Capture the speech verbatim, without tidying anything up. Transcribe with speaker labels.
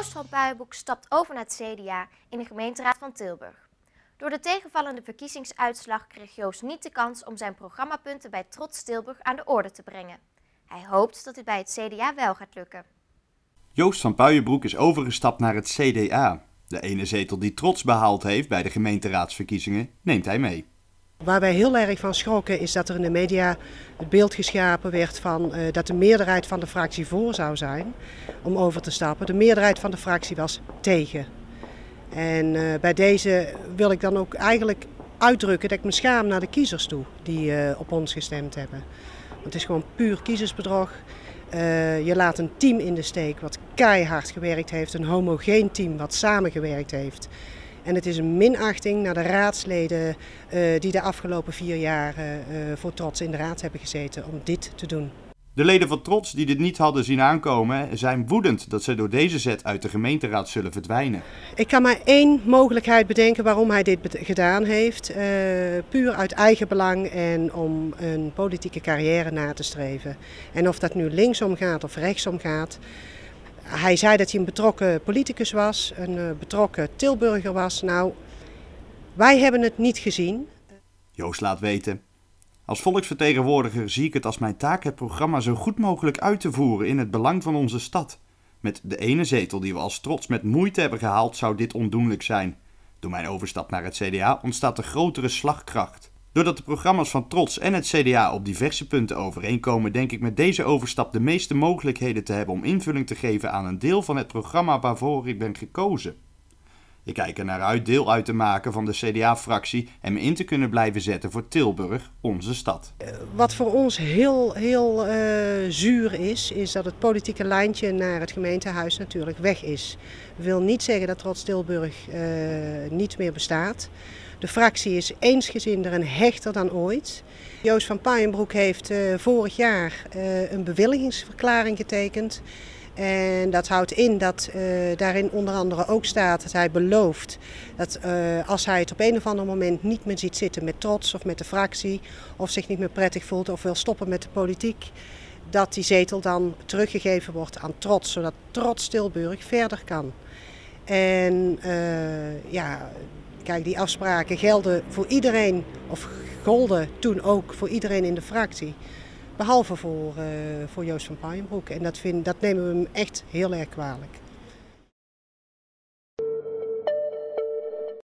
Speaker 1: Joost van Puijenbroek stapt over naar het C D A in de gemeenteraad van Tilburg. Door de tegenvallende verkiezingsuitslag kreeg Joost niet de kans om zijn programmapunten bij Trots Tilburg aan de orde te brengen. Hij hoopt dat dit bij het C D A wel gaat lukken.
Speaker 2: Joost van Puijenbroek is overgestapt naar het C D A. De ene zetel die Trots behaald heeft bij de gemeenteraadsverkiezingen neemt hij mee.
Speaker 3: Waar wij heel erg van schrokken is dat er in de media het beeld geschapen werd van uh, dat de meerderheid van de fractie voor zou zijn om over te stappen. De meerderheid van de fractie was tegen. En uh, bij deze wil ik dan ook eigenlijk uitdrukken dat ik me schaam naar de kiezers toe die uh, op ons gestemd hebben. Want het is gewoon puur kiezersbedrog. Uh, je laat een team in de steek wat keihard gewerkt heeft, een homogeen team wat samengewerkt heeft. En het is een minachting naar de raadsleden uh, die de afgelopen vier jaar uh, voor Trots in de raad hebben gezeten om dit te doen.
Speaker 2: De leden van Trots die dit niet hadden zien aankomen zijn woedend dat ze door deze zet uit de gemeenteraad zullen verdwijnen.
Speaker 3: Ik kan maar één mogelijkheid bedenken waarom hij dit gedaan heeft. Uh, puur uit eigen belang en om een politieke carrière na te streven. En of dat nu linksom gaat of rechtsom gaat. Hij zei dat hij een betrokken politicus was, een betrokken Tilburger was. Nou, wij hebben het niet gezien.
Speaker 2: Joost laat weten: als volksvertegenwoordiger zie ik het als mijn taak het programma zo goed mogelijk uit te voeren in het belang van onze stad. Met de ene zetel die we als Trots met moeite hebben gehaald zou dit ondoenlijk zijn. Door mijn overstap naar het C D A ontstaat een grotere slagkracht. Doordat de programma's van Trots en het C D A op diverse punten overeenkomen, denk ik met deze overstap de meeste mogelijkheden te hebben om invulling te geven aan een deel van het programma waarvoor ik ben gekozen. Ik kijk er naar uit deel uit te maken van de C D A-fractie en me in te kunnen blijven zetten voor Tilburg, onze stad.
Speaker 3: Wat voor ons heel, heel uh, zuur is, is dat het politieke lijntje naar het gemeentehuis natuurlijk weg is. Dat wil niet zeggen dat Trots Tilburg uh, niet meer bestaat. De fractie is eensgezinder en hechter dan ooit. Joost van Puijenbroek heeft uh, vorig jaar uh, een bewilligingsverklaring getekend. En dat houdt in dat uh, daarin onder andere ook staat dat hij belooft dat uh, als hij het op een of ander moment niet meer ziet zitten met Trots of met de fractie, of zich niet meer prettig voelt of wil stoppen met de politiek, dat die zetel dan teruggegeven wordt aan Trots, zodat Trots Tilburg verder kan. En uh, ja, kijk, die afspraken gelden voor iedereen, of golden toen ook voor iedereen in de fractie. Behalve voor, uh, voor Joost van Puijenbroek. En dat, vind, dat nemen we hem echt heel erg kwalijk.